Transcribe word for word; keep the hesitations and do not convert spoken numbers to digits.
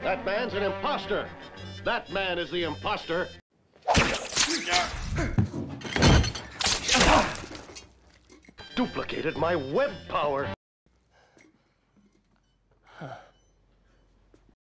That man's an imposter. That man is the imposter. Duplicated my web power.